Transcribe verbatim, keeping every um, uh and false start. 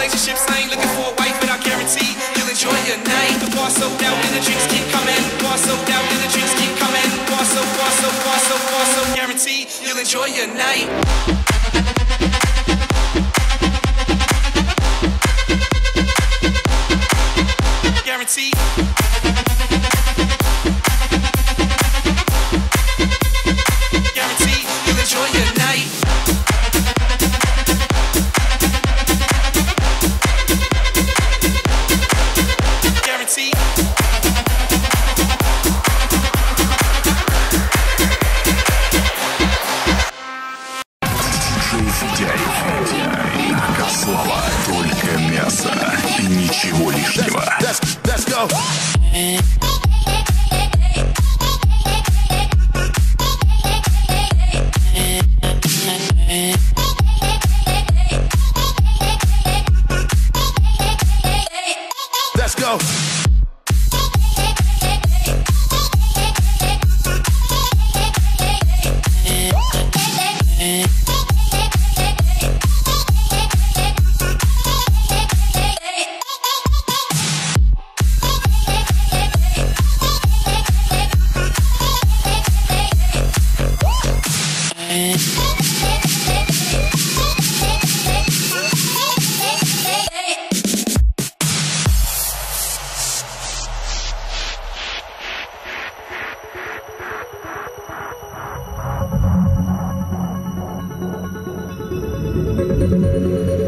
relationships, I ain't looking for a wife, but I guarantee you'll enjoy your night. The bar sold out and the drinks keep coming. Bar sold out and the drinks keep coming. Bar so, bar so, bar so, bar so, guarantee you'll enjoy your night. Guarantee. Guarantee you'll enjoy your night. Guarantee. Слова, только мясо, ничего лишнего. Let's, let's go. Let's go. Thank you.